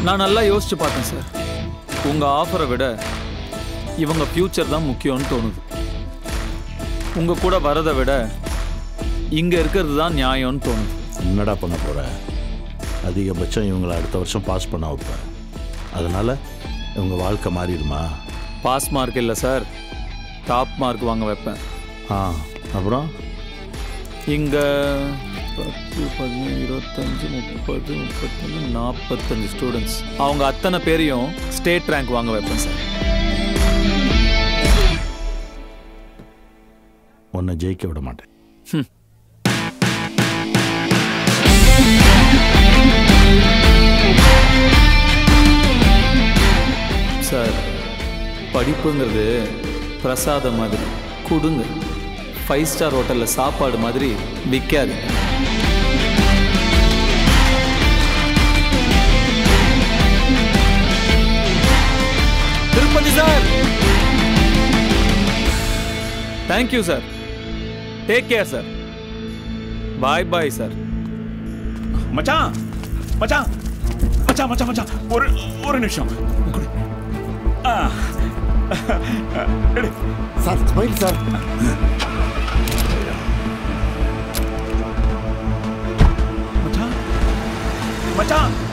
நான் நல்லா யோசிச்சு பார்த்தேன் சார். உங்க ஆஃபரை விட இவங்க ஃபியூச்சர் தான் முக்கியம்னு தோணுது. உங்க கூட வரதை விட இங்க இருக்கிறது தான் நியாயம்னு தோணுது. என்னடா பண்ண போற? அதிகபட்சம் இவங்களை அடுத்த வருஷம் பாஸ் பண்ண வைப்பேன். அதனால இவங்க வாழ்க்கை மாறிடுமா? பாஸ் மார்க் இல்லை சார், டாப் மார்க் வாங்க வைப்பேன். அப்புறம் இங்கே 10, 15, 25, 30, 31, 45 ஸ்டூடெண்ட்ஸ், அவங்க அத்தனை பேரையும் ஸ்டேட் ரேங்க் வாங்க வைப்பேன் சார். உன்னை ஜெயிக்க விட மாட்டேன். சார், படிப்புங்கிறது பிரசாதம் மாதிரி கொடுங்க. 5 ஸ்டார் ஹோட்டலில் சாப்பாடு மாதிரி விற்காது. Tirupati sir, thank you sir. Take care sir. Bye bye sir. மச்சான் மச்சான் மச்சான் மச்சான் மச்சான் ஒரு நிமிஷம். Sir smile sir. மச்சான் மச்சான்